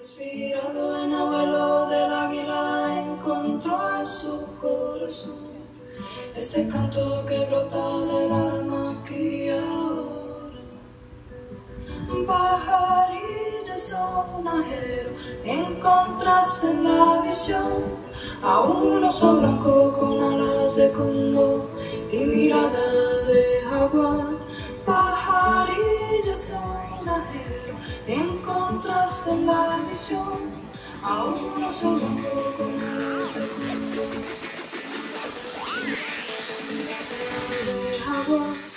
Inspirado en el vuelo del águila, encontró en su corazón este canto que brota del alma aquí ahora. Pajarillo sonajero, encontraste en la visión a un oso blanco con alas de cóndor y mirada de jaguar. Pajarillo sonajero, encontraste en la visión a un oso blanco con alas de cóndor y mirada de jaguar.